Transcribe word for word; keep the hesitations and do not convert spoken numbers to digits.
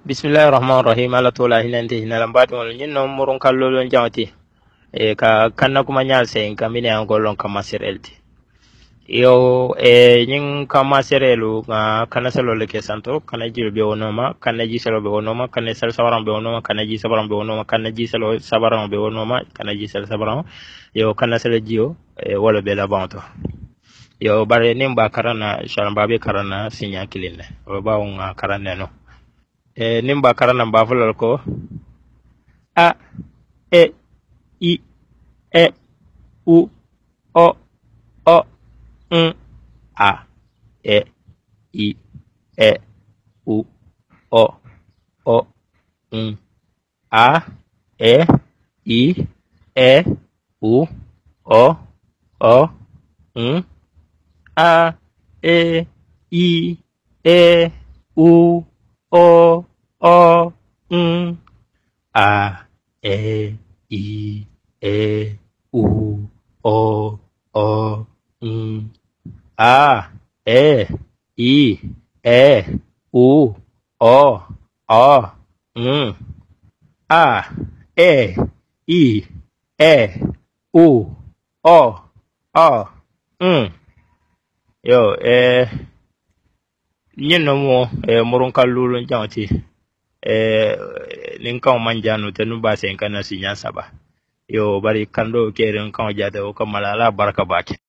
Bismillahirrahmanirrahim. Ala tola hinante hinalambati wal nyinno murun kallolon jawti e ka kanna kuma nyal sen kamine an golon kama serelti yo e nyin kama serelu nga kana selo le kesanto kana jil be wonoma kana ji selo be wonoma kana sel sabaram be wonoma kana ji sabaram be wonoma kana ji selo sabaram be wonoma kana ji sel sabaram yo kana selo jio e wala be la banto yo bare nimba karana shalamba be karana sinya kilinne o ba nga karane no e nimba karana ba fulal ko a e i e u o o n a e i e u o o n a e i e u o o n a e i e u o o n a e i e u o o n a e i e u o o n a e i e u o o n yo eh nyino mo eh murun kallulun jawti eh nin kan manjanu te nu ba sen kana sinya saba yo bari kando keren kan jade o kamala la baraka baki